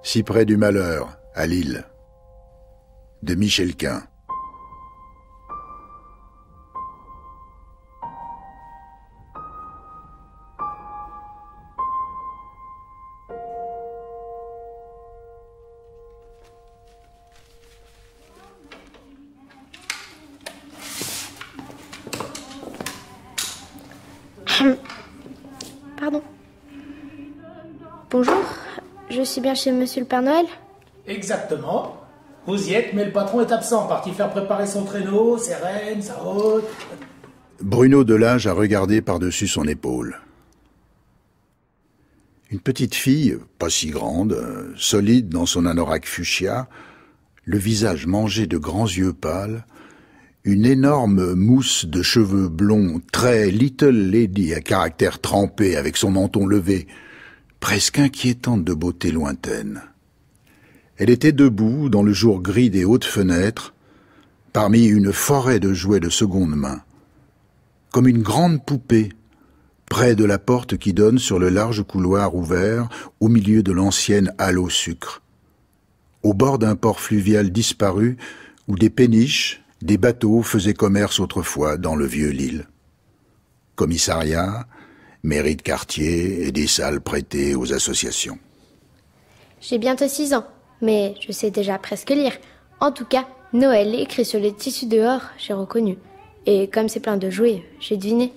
Si près du malheur, à Lille, de Michel Quint. Pardon. Bonjour, je suis bien chez Monsieur le Père Noël? Exactement. Vous y êtes, mais le patron est absent, parti faire préparer son traîneau, ses rênes, sa haute. Bruno Delage a regardé par-dessus son épaule. Une petite fille, pas si grande, solide dans son anorak fuchsia, le visage mangé de grands yeux pâles, une énorme mousse de cheveux blonds, très little lady à caractère trempé avec son menton levé, presque inquiétante de beauté lointaine. Elle était debout dans le jour gris des hautes fenêtres, parmi une forêt de jouets de seconde main, comme une grande poupée, près de la porte qui donne sur le large couloir ouvert au milieu de l'ancienne halle au sucre, au bord d'un port fluvial disparu où des péniches, des bateaux faisaient commerce autrefois dans le vieux Lille. Commissariat, mairie de quartier et des salles prêtées aux associations. J'ai bientôt 6 ans, mais je sais déjà presque lire. En tout cas, Noël écrit sur les tissus dehors, j'ai reconnu. Et comme c'est plein de jouets, j'ai deviné.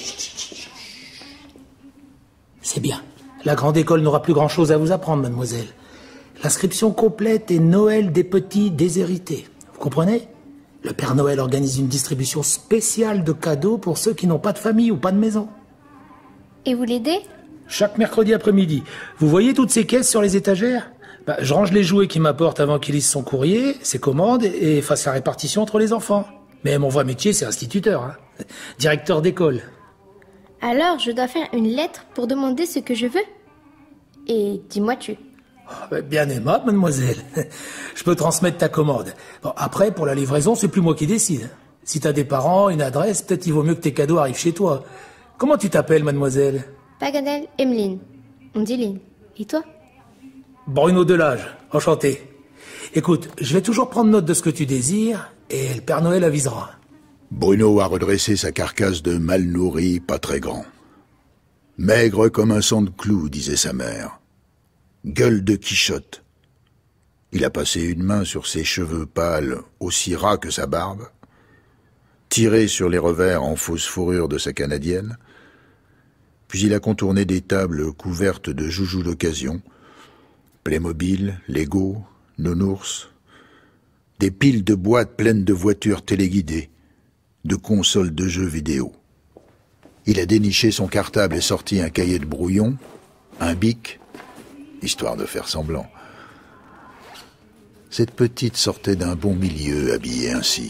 C'est bien. La grande école n'aura plus grand-chose à vous apprendre, mademoiselle. L'inscription complète est Noël des petits déshérités. Vous comprenez ? Le Père Noël organise une distribution spéciale de cadeaux pour ceux qui n'ont pas de famille ou pas de maison. Et vous l'aidez ? Chaque mercredi après-midi. Vous voyez toutes ces caisses sur les étagères ? Je range les jouets qu'il m'apporte avant qu'il lise son courrier, ses commandes et fasse la répartition entre les enfants. Mais mon vrai métier, c'est instituteur, hein. Directeur d'école. Alors, je dois faire une lettre pour demander ce que je veux ? Et dis-moi-tu. Bien aimable, mademoiselle. Je peux transmettre ta commande. Bon, après, pour la livraison, c'est plus moi qui décide. Si t'as des parents, une adresse, peut-être il vaut mieux que tes cadeaux arrivent chez toi. Comment tu t'appelles, mademoiselle ? Paganel Emeline. On dit Lynn. Et toi ? Bruno Delage. Enchanté. Écoute, je vais toujours prendre note de ce que tu désires, et le Père Noël avisera. Bruno a redressé sa carcasse de mal nourri, pas très grand. Maigre comme un sang de clou, disait sa mère. Gueule de quichotte. Il a passé une main sur ses cheveux pâles, aussi ras que sa barbe, tiré sur les revers en fausse fourrure de sa canadienne, puis il a contourné des tables couvertes de joujoux d'occasion, Playmobil, Lego, Nounours, des piles de boîtes pleines de voitures téléguidées, de consoles de jeux vidéo. Il a déniché son cartable et sorti un cahier de brouillon, un bic, histoire de faire semblant. Cette petite sortait d'un bon milieu, habillée ainsi.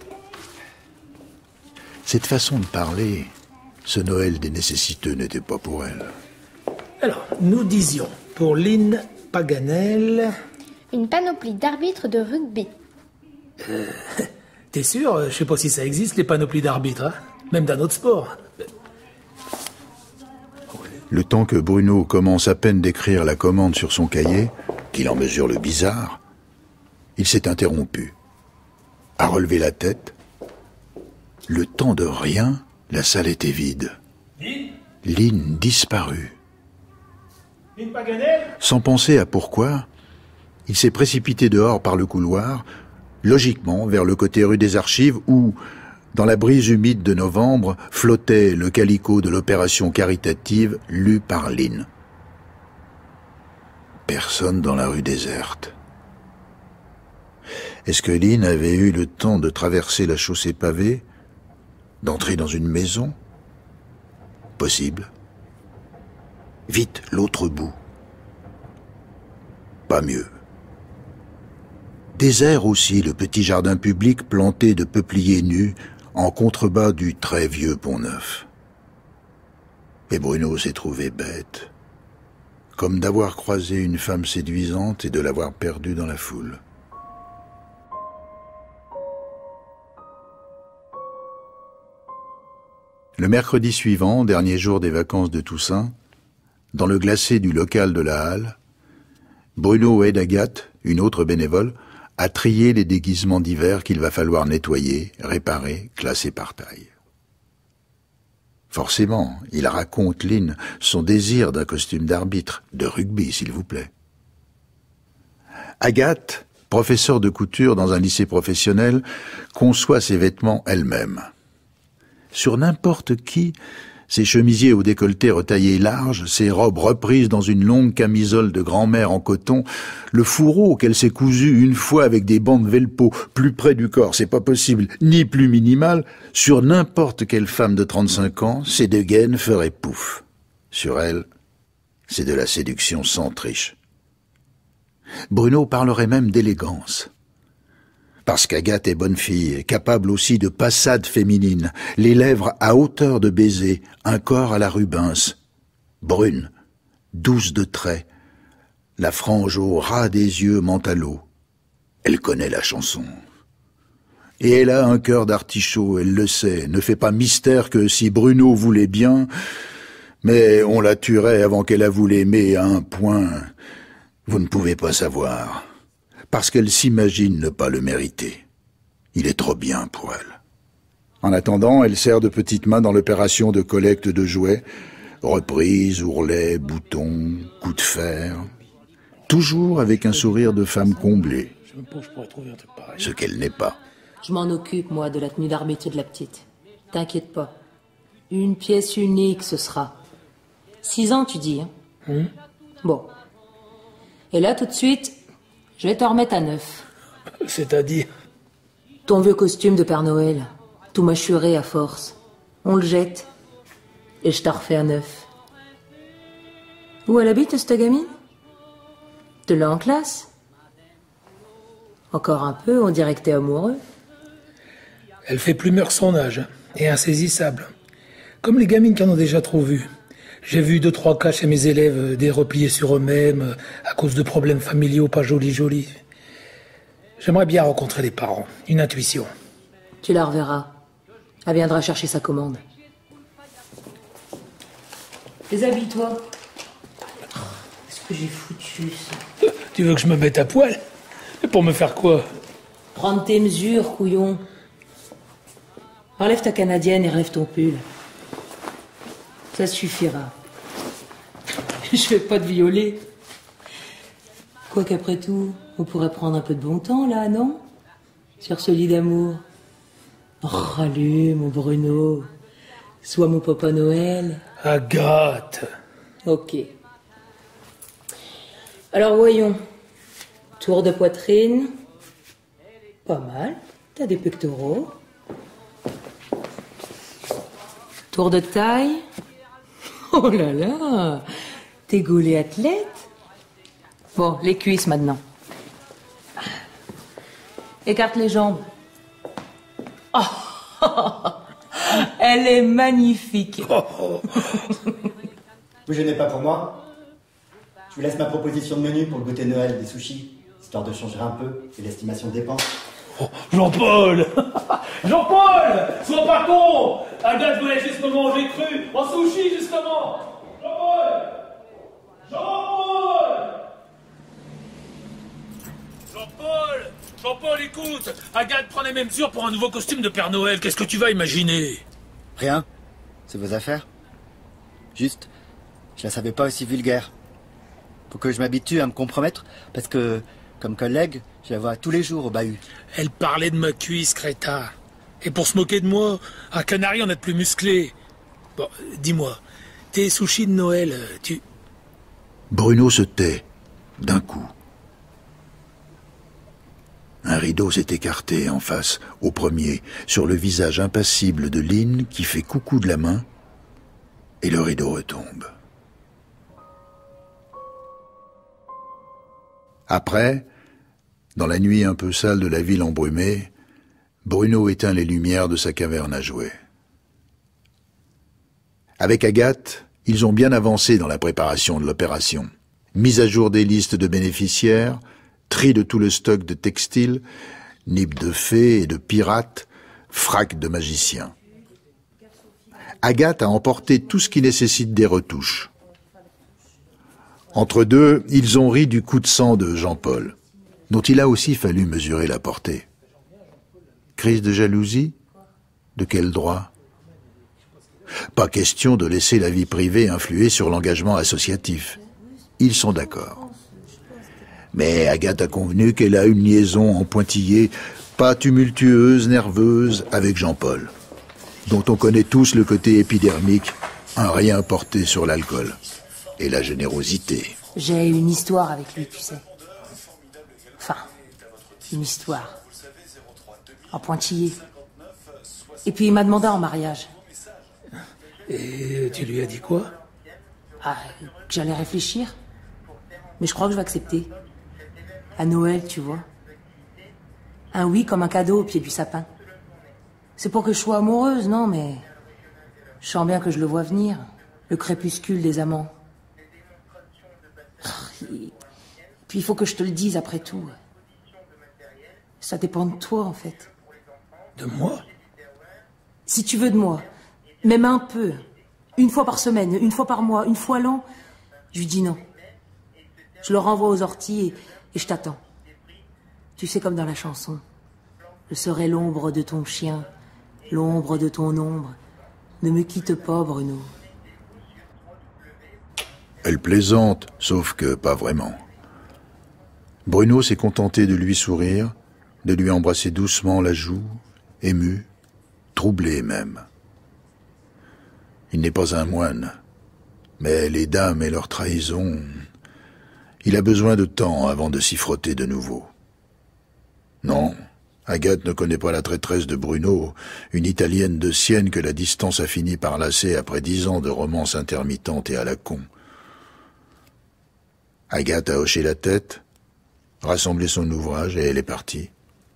Cette façon de parler, ce Noël des nécessiteux n'était pas pour elle. Alors, nous disions, pour Lynn Paganel... Une panoplie d'arbitres de rugby. T'es sûr ? Je sais pas si ça existe, les panoplies d'arbitres, hein ? Même d'un autre sport. Le temps que Bruno commence à peine d'écrire la commande sur son cahier, qu'il en mesure le bizarre, il s'est interrompu, a relevé la tête. Le temps de rien, la salle était vide. Lynn disparue. Lynn Paganel ? Sans penser à pourquoi, il s'est précipité dehors par le couloir, logiquement vers le côté rue des Archives où, dans la brise humide de novembre, flottait le calicot de l'opération caritative lue par Lynn. Personne dans la rue déserte. Est-ce que Lynn avait eu le temps de traverser la chaussée pavée, d'entrer dans une maison ? Possible. Vite, l'autre bout. Pas mieux. Désert aussi le petit jardin public planté de peupliers nus en contrebas du très vieux Pont-Neuf. Et Bruno s'est trouvé bête, comme d'avoir croisé une femme séduisante et de l'avoir perdue dans la foule. Le mercredi suivant, dernier jour des vacances de Toussaint, dans le glacé du local de la halle, Bruno aide Agathe, une autre bénévole, à trier les déguisements d'hiver qu'il va falloir nettoyer, réparer, classer par taille. Forcément, il raconte Lynn son désir d'un costume d'arbitre, de rugby s'il vous plaît. Agathe, professeure de couture dans un lycée professionnel, conçoit ses vêtements elle-même. Sur n'importe qui, ses chemisiers au décolleté retaillé large, ses robes reprises dans une longue camisole de grand-mère en coton, le fourreau qu'elle s'est cousu une fois avec des bandes velpo plus près du corps, c'est pas possible, ni plus minimal, sur n'importe quelle femme de 35 ans, ces deux gaines feraient pouf. Sur elle, c'est de la séduction sans triche. Bruno parlerait même d'élégance. Parce qu'Agathe est bonne fille, capable aussi de passades féminines, les lèvres à hauteur de baiser, un corps à la Rubens, brune, douce de traits, la frange au ras des yeux mentalo. Elle connaît la chanson. Et elle a un cœur d'artichaut, elle le sait, ne fait pas mystère que si Bruno voulait bien, mais on la tuerait avant qu'elle avoue l'aimer à un point, vous ne pouvez pas savoir. Parce qu'elle s'imagine ne pas le mériter. Il est trop bien pour elle. En attendant, elle sert de petite main dans l'opération de collecte de jouets, reprises, ourlets, boutons, coups de fer, toujours avec un sourire de femme comblée, ce qu'elle n'est pas. Je m'en occupe, moi, de la tenue d'art métier de la petite. T'inquiète pas. Une pièce unique, ce sera. 6 ans, tu dis, hein? Bon. Et là, tout de suite, je vais te remettre à neuf. C'est-à-dire? Ton vieux costume de Père Noël, tout mâchuré à force. On le jette. Et je t'en refais à neuf. Où elle habite, cette gamine? De là en classe? Encore un peu, on dirait que t'es amoureux. Elle fait plumeur son âge, et insaisissable. Comme les gamines qui en ont déjà trop vu. J'ai vu 2-3 cas chez mes élèves, des repliés sur eux-mêmes, à cause de problèmes familiaux pas jolis. J'aimerais bien rencontrer les parents, une intuition. Tu la reverras. Elle viendra chercher sa commande. Déshabille-toi. Qu'est-ce que j'ai foutu, ça? Tu veux que je me mette à poil? Pour me faire quoi? Prendre tes mesures, couillon. Enlève ta canadienne et relève ton pull. Ça suffira. Je vais pas te violer. Quoiqu'après tout, on pourrait prendre un peu de bon temps, là, non? Sur ce lit d'amour. Oh, allume, mon Bruno. Sois mon Papa Noël. Agathe. Ok. Alors, voyons. Tour de poitrine. Pas mal. T'as des pectoraux. Tour de taille. Oh là là. T'es gaulé athlète. Bon, les cuisses maintenant. Écarte les jambes. Oh, elle est magnifique. Vous gênez pas pour moi? Je vous laisse ma proposition de menu pour le goûter Noël des sushis, histoire de changer un peu et l'estimation des dépenses. Oh, Jean-Paul. Jean-Paul, sois pas con. Agathe voulait justement manger cru, en sushi justement. Jean-Paul. Jean-Paul, écoute. Agathe prend les mêmes mesures pour un nouveau costume de Père Noël. Qu'est-ce que tu vas imaginer? Rien. C'est vos affaires. Juste, je la savais pas aussi vulgaire. Faut que je m'habitue à me compromettre, parce que, comme collègue, je la vois tous les jours au bahut. Elle parlait de ma cuisse, Créta. Et pour se moquer de moi, à Canary, on a de plus musclé. Bon, dis-moi, tes sushis de Noël, tu... Bruno se tait, d'un coup. Un rideau s'est écarté en face, au premier, sur le visage impassible de Lynn qui fait coucou de la main, et le rideau retombe. Après, dans la nuit un peu sale de la ville embrumée, Bruno éteint les lumières de sa caverne à jouets. Avec Agathe, ils ont bien avancé dans la préparation de l'opération. Mise à jour des listes de bénéficiaires, tri de tout le stock de textiles, nippes de fées et de pirates, fracs de magiciens. Agathe a emporté tout ce qui nécessite des retouches. Entre deux, ils ont ri du coup de sang de Jean-Paul, dont il a aussi fallu mesurer la portée. Crise de jalousie? De quel droit? Pas question de laisser la vie privée influer sur l'engagement associatif. Ils sont d'accord. Mais Agathe a convenu qu'elle a une liaison en pointillé, pas tumultueuse, nerveuse, avec Jean-Paul, dont on connaît tous le côté épidermique, un rien porté sur l'alcool et la générosité. J'ai une histoire avec lui, tu sais. Enfin, une histoire. En pointillé. Et puis il m'a demandé en mariage. Et tu lui as dit quoi? Ah, que j'allais réfléchir. Mais je crois que je vais accepter. À Noël, tu vois. Un oui comme un cadeau au pied du sapin. C'est pour que je sois amoureuse, non, mais... Je sens bien que je le vois venir. Le crépuscule des amants. Puis il faut que je te le dise après tout. Ça dépend de toi, en fait. De moi? Si tu veux de moi, même un peu, une fois par semaine, une fois par mois, une fois l'an, je lui dis non. Je le renvoie aux orties et je t'attends. Tu sais, comme dans la chanson. Je serai l'ombre de ton chien, l'ombre de ton ombre. Ne me quitte pas, Bruno. Elle plaisante, sauf que pas vraiment. Bruno s'est contenté de lui sourire, de lui embrasser doucement la joue, ému, troublé même. Il n'est pas un moine, mais les dames et leur trahison, il a besoin de temps avant de s'y frotter de nouveau. Non, Agathe ne connaît pas la traîtresse de Bruno, une Italienne de Sienne que la distance a fini par lasser après 10 ans de romance intermittente et à la con. Agathe a hoché la tête, rassemblé son ouvrage et elle est partie.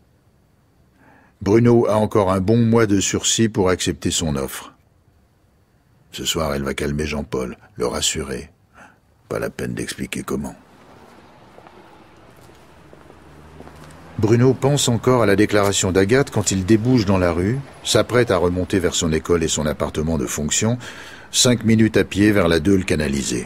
Bruno a encore un bon mois de sursis pour accepter son offre. Ce soir, elle va calmer Jean-Paul, le rassurer. Pas la peine d'expliquer comment. Bruno pense encore à la déclaration d'Agathe quand il débouche dans la rue, s'apprête à remonter vers son école et son appartement de fonction, 5 minutes à pied vers la Deule canalisée.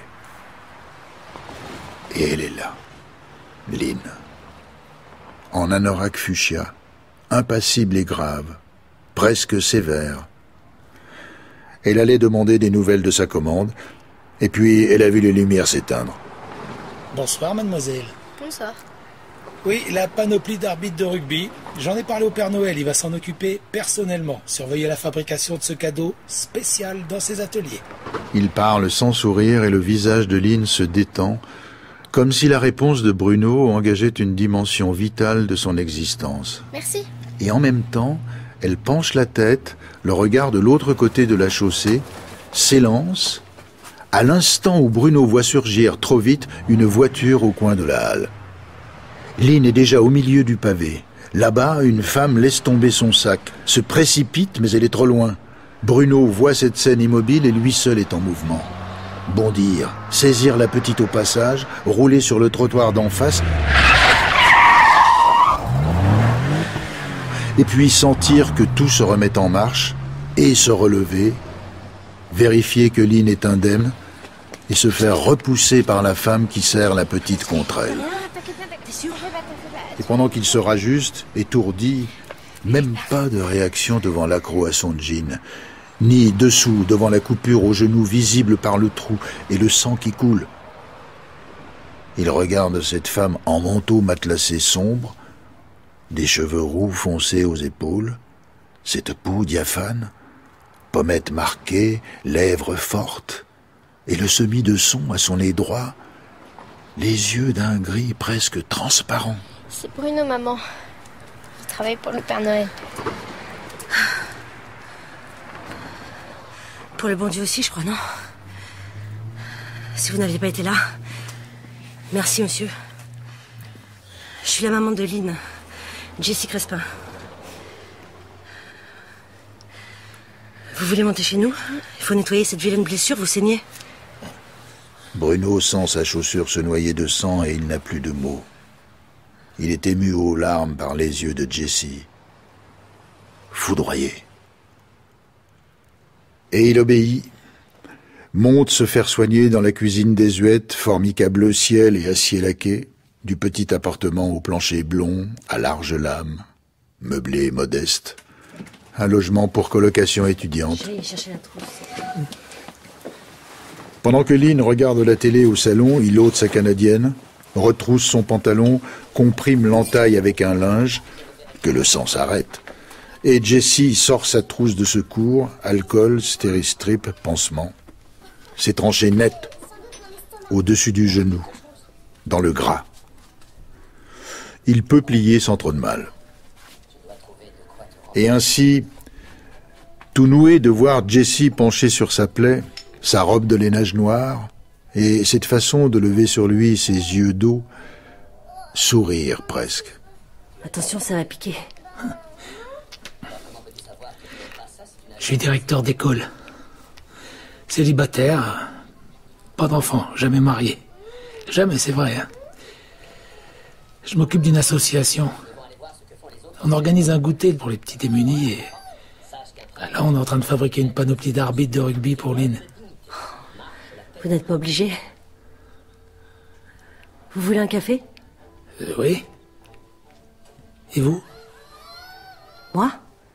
Et elle est là, Lynn, en anorak fuchsia, impassible et grave, presque sévère. Elle allait demander des nouvelles de sa commande, et puis elle a vu les lumières s'éteindre. Bonsoir, mademoiselle. Bonsoir. Oui, la panoplie d'arbitres de rugby. J'en ai parlé au Père Noël, il va s'en occuper personnellement. Surveiller la fabrication de ce cadeau spécial dans ses ateliers. Il parle sans sourire et le visage de Lynn se détend, comme si la réponse de Bruno engageait une dimension vitale de son existence. Merci. Et en même temps, elle penche la tête, le regard de l'autre côté de la chaussée, s'élance, à l'instant où Bruno voit surgir trop vite une voiture au coin de la halle. Lynn est déjà au milieu du pavé. Là-bas, une femme laisse tomber son sac, se précipite, mais elle est trop loin. Bruno voit cette scène immobile et lui seul est en mouvement. Bondir, saisir la petite au passage, rouler sur le trottoir d'en face, et puis sentir que tout se remet en marche, et se relever, vérifier que Lynn est indemne, et se faire repousser par la femme qui serre la petite contre elle. Et pendant qu'il se rajuste, étourdi, même pas de réaction devant l'accroc à son jean, ni dessous devant la coupure au genou visible par le trou et le sang qui coule. Il regarde cette femme en manteau matelassé sombre, des cheveux roux foncés aux épaules, cette peau diaphane, pommettes marquées, lèvres fortes, et le semis de son à son nez droit, les yeux d'un gris presque transparent. C'est Bruno, maman. Je travaille pour le Père Noël. Pour le bon Dieu aussi, je crois, non? Si vous n'aviez pas été là... Merci, monsieur. Je suis la maman de Lynn, Jessie Crespin. Vous voulez monter chez nous? Il faut nettoyer cette vilaine blessure, vous saignez. Bruno sent sa chaussure se noyer de sang et il n'a plus de mots. Il est ému aux larmes par les yeux de Jessie. Foudroyé. Et il obéit, monte se faire soigner dans la cuisine désuète, formica bleu ciel et acier laqué, du petit appartement au plancher blond, à large lame, meublé et modeste. Un logement pour colocation étudiante. Je vais chercher la trousse. Pendant que Lynn regarde la télé au salon, il ôte sa canadienne, retrousse son pantalon, comprime l'entaille avec un linge, que le sang s'arrête. Et Jessie sort sa trousse de secours, alcool, stéristrip, pansement. C'est tranché net, au-dessus du genou, dans le gras. Il peut plier sans trop de mal. Et ainsi, tout noué de voir Jessie pencher sur sa plaie, sa robe de lainage noir, et cette façon de lever sur lui ses yeux d'eau, sourire presque. Attention, ça va piquer. Je suis directeur d'école. Célibataire, pas d'enfant, jamais marié. Jamais, c'est vrai. Hein. Je m'occupe d'une association. On organise un goûter pour les petits démunis et... Là, on est en train de fabriquer une panoplie d'arbitres de rugby pour Lynn. Vous n'êtes pas obligé. Vous voulez un café? Oui. Et vous? Moi?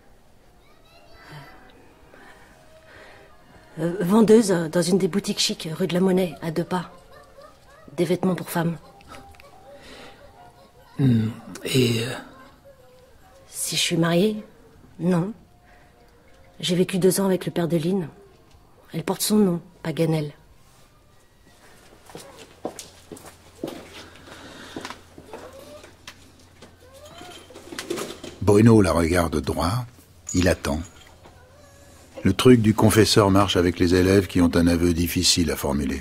Vendeuse dans une des boutiques chics, rue de la Monnaie, à 2 pas. Des vêtements pour femmes. Et... Si je suis mariée? Non. J'ai vécu 2 ans avec le père de Lynn. Elle porte son nom, Paganel. Bruno la regarde droit, il attend. Le truc du confesseur marche avec les élèves qui ont un aveu difficile à formuler.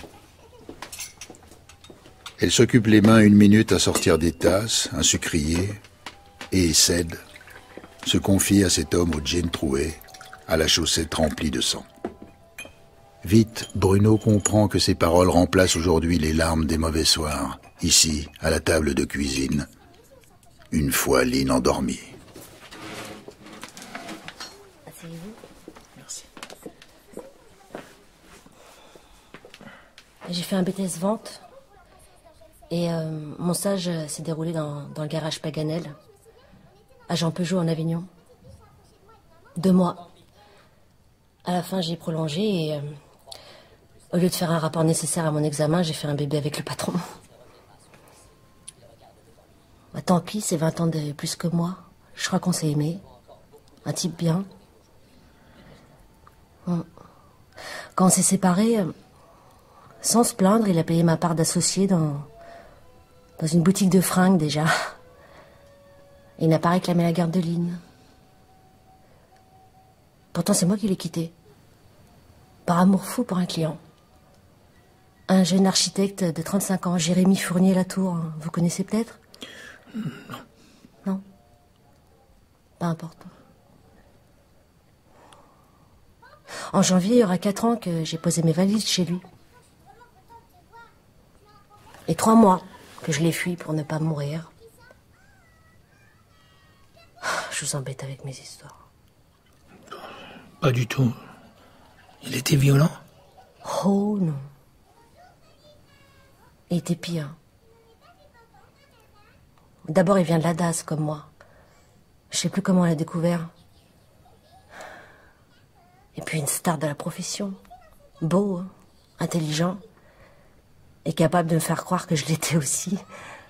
Elle s'occupe les mains 1 minute à sortir des tasses, un sucrier, et cède, se confie à cet homme au jean troué, à la chaussette remplie de sang. Vite, Bruno comprend que ses paroles remplacent aujourd'hui les larmes des mauvais soirs, ici, à la table de cuisine, une fois Lynn endormie. Merci. J'ai fait un BTS vente et mon stage s'est déroulé dans le garage Paganel, à Jean Peugeot en Avignon. 2 mois. À la fin, j'ai prolongé et au lieu de faire un rapport nécessaire à mon examen, j'ai fait un bébé avec le patron. Bah, tant pis, c'est 20 ans de plus que moi. Je crois qu'on s'est aimé. Un type bien. Quand on s'est séparés, sans se plaindre, il a payé ma part d'associé dans une boutique de fringues déjà. Il n'a pas réclamé la garde de Lynn. Pourtant, c'est moi qui l'ai quitté. Par amour fou pour un client. Un jeune architecte de 35 ans, Jérémy Fournier-Latour. Vous connaissez peut-être? Non. Non? Pas important. En janvier, il y aura 4 ans que j'ai posé mes valises chez lui. Et 3 mois que je l'ai fui pour ne pas mourir. Je vous embête avec mes histoires. Pas du tout. Il était violent? Oh non. Il était pire. D'abord, il vient de la DAS, comme moi. Je sais plus comment on l'a découvert. Et puis une star de la profession. Beau, hein, intelligent. Et capable de me faire croire que je l'étais aussi.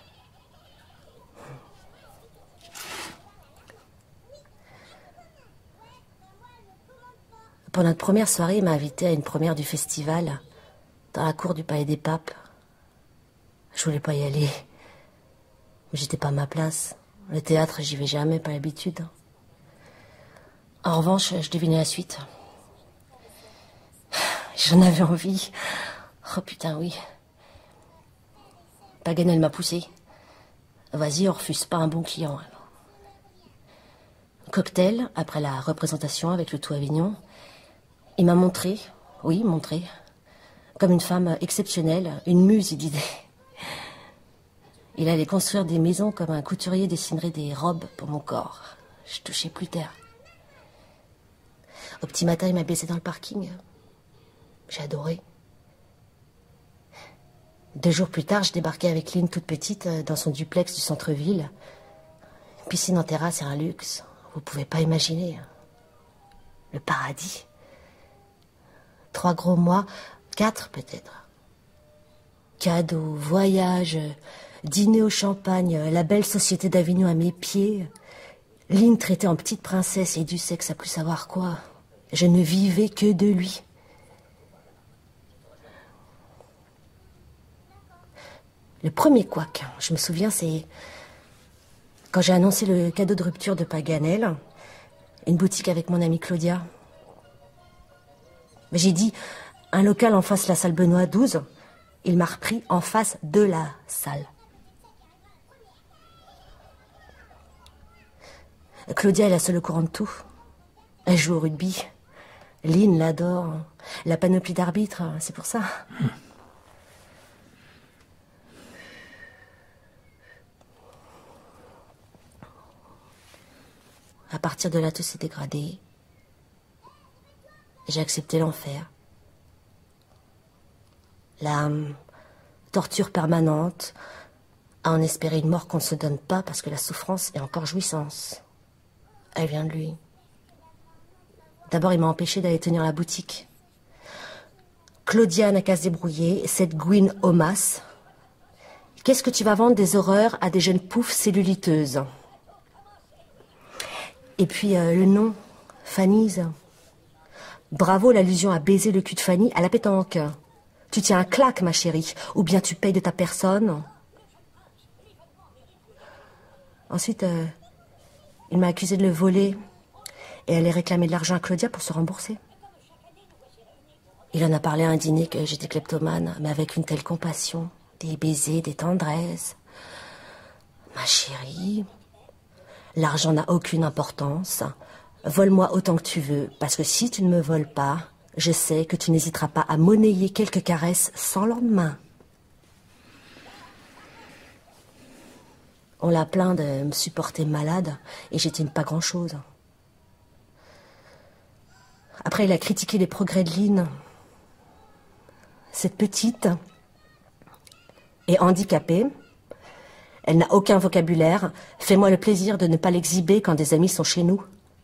Pour notre première soirée, il m'a invité à une première du festival, dans la cour du Palais des Papes. Je voulais pas y aller. Mais j'étais pas à ma place. Le théâtre, j'y vais jamais, pas l'habitude. En revanche, je devinais la suite. J'en avais envie. Oh putain, oui. Paganel m'a poussé. Vas-y, on refuse pas un bon client. Cocktail, après la représentation avec le Tout Avignon. Il m'a montré, oui, montré, comme une femme exceptionnelle, une muse d'idées. Il allait construire des maisons comme un couturier dessinerait des robes pour mon corps. Je touchais plus terre. Au petit matin, il m'a baissé dans le parking. J'ai adoré. 2 jours plus tard, je débarquais avec Lynn toute petite dans son duplex du centre-ville. Piscine en terrasse et un luxe. Vous pouvez pas imaginer. Le paradis. 3 gros mois, 4 peut-être. Cadeaux, voyages, dîner au champagne, la belle société d'Avignon à mes pieds. Lynn traitée en petite princesse et du sexe à plus savoir quoi. Je ne vivais que de lui. Le premier couac, je me souviens, c'est quand j'ai annoncé le cadeau de rupture de Paganel, une boutique avec mon amie Claudia. Mais j'ai dit un local en face de la salle Benoît 12. Il m'a repris en face de la salle. Claudia est la seule au courant de tout. Elle joue au rugby. Lynn l'adore. La panoplie d'arbitres, c'est pour ça. À partir de là, tout s'est dégradé. J'ai accepté l'enfer. La torture permanente, à en espérer une mort qu'on ne se donne pas parce que la souffrance est encore jouissance. Elle vient de lui. D'abord, il m'a empêché d'aller tenir la boutique. Claudia n'a qu'à se débrouiller, cette Gwyn Omas. Qu'est-ce que tu vas vendre des horreurs à des jeunes poufs celluliteuses? Et puis, le nom, Fanny's. Bravo l'allusion à baiser le cul de Fanny à la pétanque. Tu tiens un claque, ma chérie, ou bien tu payes de ta personne. Ensuite, il m'a accusé de le voler et allait réclamer de l'argent à Claudia pour se rembourser. Il en a parlé à un dîner que j'étais kleptomane, mais avec une telle compassion, des baisers, des tendresses. Ma chérie, l'argent n'a aucune importance. Vole-moi autant que tu veux, parce que si tu ne me voles pas, je sais que tu n'hésiteras pas à monnayer quelques caresses sans lendemain. On l'a plaint de me supporter malade, et j'étais pas grand-chose. Après, il a critiqué les progrès de Lynn. Cette petite est handicapée. Elle n'a aucun vocabulaire. Fais-moi le plaisir de ne pas l'exhiber quand des amis sont chez nous.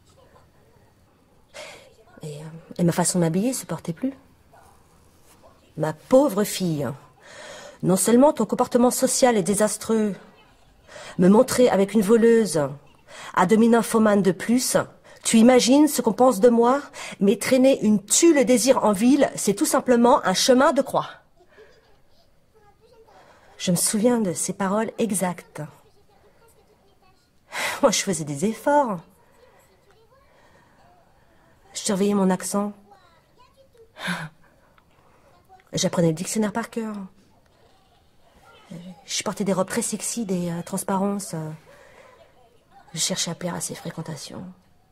Et ma façon de m'habiller se portait plus. Ma pauvre fille, non seulement ton comportement social est désastreux, me montrer avec une voleuse, à demi-nymphomane de plus, tu imagines ce qu'on pense de moi, mais traîner une tue le désir en ville, c'est tout simplement un chemin de croix. Je me souviens de ces paroles exactes. Moi, je faisais des efforts. Je surveillais mon accent. J'apprenais le dictionnaire par cœur. Je portais des robes très sexy, des transparences. Je cherchais à plaire à ses fréquentations.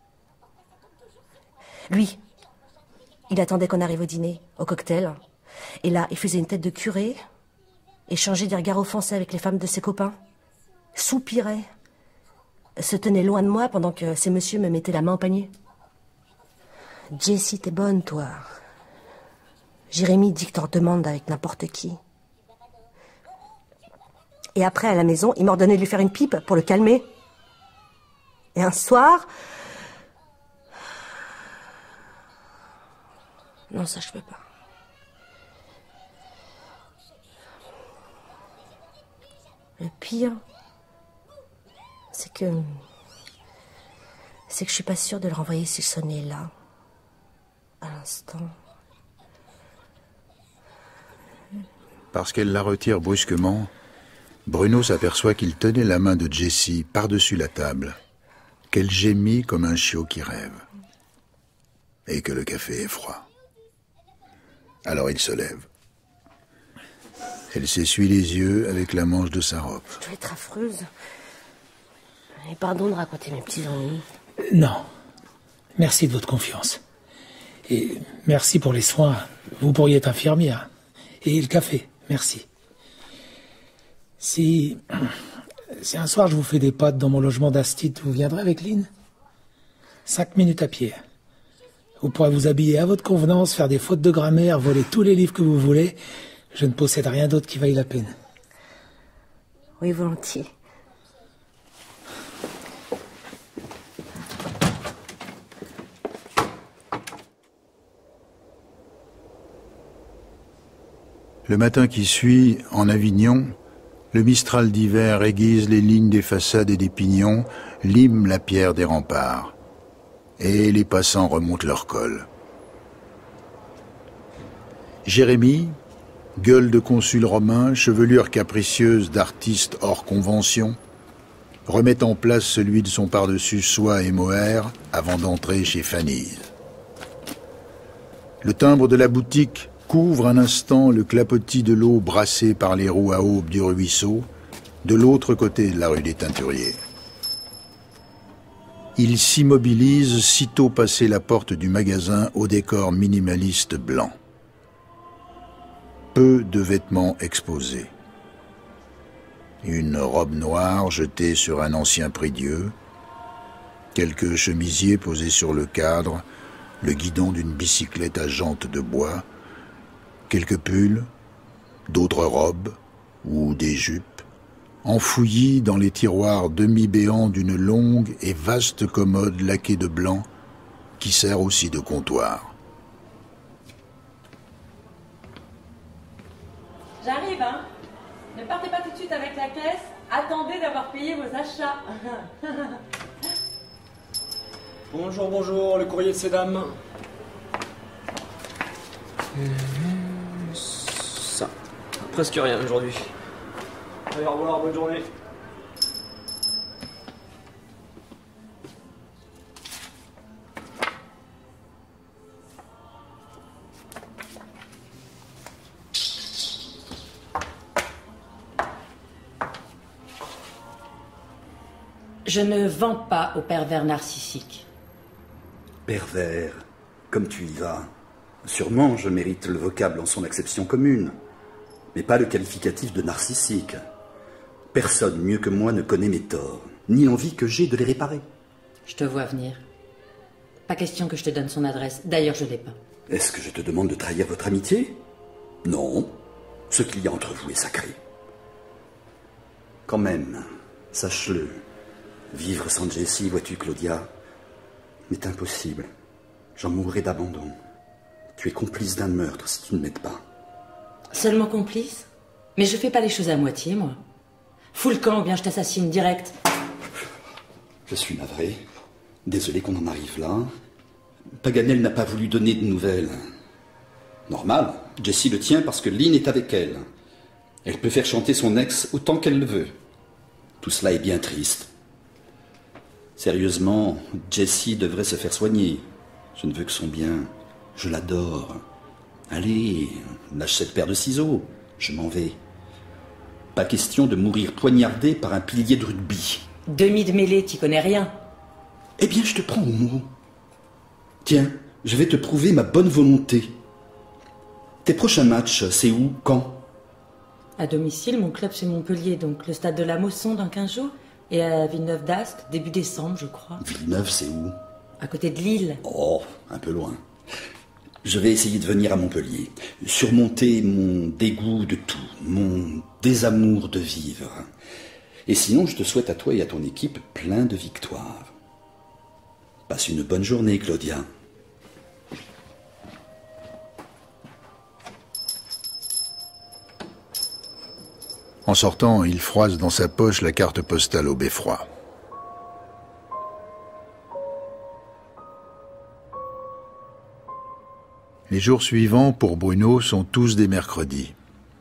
Lui, il attendait qu'on arrive au dîner, au cocktail. Et là, il faisait une tête de curé, échangeait des regards offensés avec les femmes de ses copains, soupirait, se tenait loin de moi pendant que ces messieurs me mettaient la main au panier. Jessie, t'es bonne, toi. Jérémy dit que t'en demandes avec n'importe qui. Et après, à la maison, il m'ordonnait de lui faire une pipe pour le calmer. Et un soir... Non, ça, je peux pas. Le pire, c'est que je suis pas sûre de le renvoyer s'il sonnait là. À l'instant. Parce qu'elle la retire brusquement, Bruno s'aperçoit qu'il tenait la main de Jessie par-dessus la table, qu'elle gémit comme un chiot qui rêve, et que le café est froid. Alors il se lève. Elle s'essuie les yeux avec la manche de sa robe. Je dois être affreuse. Et pardon de raconter mes petits ennuis. Non. Merci de votre confiance. Et merci pour les soins. Vous pourriez être infirmière. Et le café, merci. Si un soir je vous fais des pâtes dans mon logement d'Astide, vous viendrez avec Lynn? 5 minutes à pied. Vous pourrez vous habiller à votre convenance, faire des fautes de grammaire, voler tous les livres que vous voulez. Je ne possède rien d'autre qui vaille la peine. Oui, volontiers. Le matin qui suit, en Avignon, le Mistral d'hiver aiguise les lignes des façades et des pignons, lime la pierre des remparts. Et les passants remontent leur col. Jérémie, gueule de consul romain, chevelure capricieuse d'artiste hors convention, remet en place celui de son par-dessus soie et mohair avant d'entrer chez Fanny's. Le timbre de la boutique couvre un instant le clapotis de l'eau brassée par les roues à aube du ruisseau, de l'autre côté de la rue des Teinturiers. Il s'immobilise sitôt passé la porte du magasin au décor minimaliste blanc. Peu de vêtements exposés. Une robe noire jetée sur un ancien prie-dieu, quelques chemisiers posés sur le cadre, le guidon d'une bicyclette à jantes de bois, quelques pulls, d'autres robes ou des jupes, enfouillis dans les tiroirs demi-béants d'une longue et vaste commode laquée de blanc qui sert aussi de comptoir. J'arrive, hein. Ne partez pas tout de suite avec la caisse. Attendez d'avoir payé vos achats. Bonjour, bonjour, le courrier de ces dames. Ça, presque rien aujourd'hui. Allez, au revoir, bonne journée. Je ne vends pas aux pervers narcissiques. Pervers, comme tu y vas. Sûrement, je mérite le vocable en son acception commune, mais pas le qualificatif de narcissique. Personne mieux que moi ne connaît mes torts, ni l'envie que j'ai de les réparer. Je te vois venir. Pas question que je te donne son adresse. D'ailleurs, je l'ai pas. Est-ce que je te demande de trahir votre amitié? Non. Ce qu'il y a entre vous est sacré. Quand même, sache-le. Vivre sans Jessie, vois-tu, Claudia, m'est impossible. J'en mourrai d'abandon. Tu es complice d'un meurtre si tu ne m'aides pas. Seulement complice? Mais je fais pas les choses à moitié, moi. Fous le camp ou bien je t'assassine direct. Je suis navré. Désolé qu'on en arrive là. Paganel n'a pas voulu donner de nouvelles. Normal, Jessie le tient parce que Lynn est avec elle. Elle peut faire chanter son ex autant qu'elle le veut. Tout cela est bien triste. Sérieusement, Jessie devrait se faire soigner. Je ne veux que son bien. Je l'adore. Allez, lâche cette paire de ciseaux. Je m'en vais. Pas question de mourir poignardé par un pilier de rugby. Demi de mêlée, t'y connais rien. Eh bien, je te prends au mot. Tiens, je vais te prouver ma bonne volonté. Tes prochains matchs, c'est où, quand? À domicile, mon club c'est Montpellier, donc le stade de la Mosson dans 15 jours. Et à Villeneuve d'Ascq, début décembre, je crois. Villeneuve, c'est où? À côté de Lille. Oh, un peu loin. Je vais essayer de venir à Montpellier. Surmonter mon dégoût de tout, mon désamour de vivre. Et sinon, je te souhaite à toi et à ton équipe plein de victoires. Passe une bonne journée, Claudia. En sortant, il froisse dans sa poche la carte postale au beffroi. Les jours suivants, pour Bruno, sont tous des mercredis.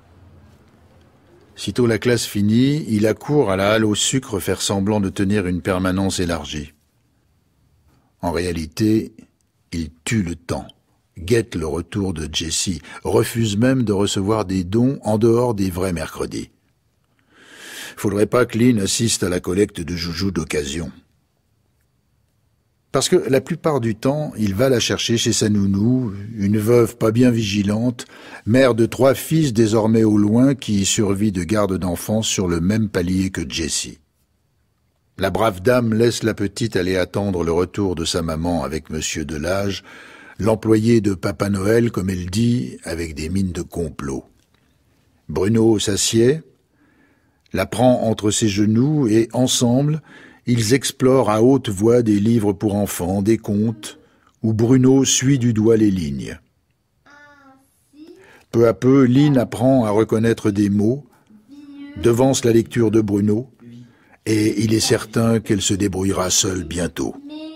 Sitôt la classe finie, il accourt à la halle au sucre faire semblant de tenir une permanence élargie. En réalité, il tue le temps, guette le retour de Jessie, refuse même de recevoir des dons en dehors des vrais mercredis. Faudrait pas que Lynn assiste à la collecte de joujoux d'occasion. Parce que la plupart du temps, il va la chercher chez sa nounou, une veuve pas bien vigilante, mère de 3 fils désormais au loin qui survit de garde d'enfants sur le même palier que Jessie. La brave dame laisse la petite aller attendre le retour de sa maman avec Monsieur Delage, l'employé de Papa Noël, comme elle dit, avec des mines de complot. Bruno s'assied, la prend entre ses genoux et, ensemble, ils explorent à haute voix des livres pour enfants, des contes, où Bruno suit du doigt les lignes. Peu à peu, Lynn apprend à reconnaître des mots, devance la lecture de Bruno, et il est certain qu'elle se débrouillera seule bientôt.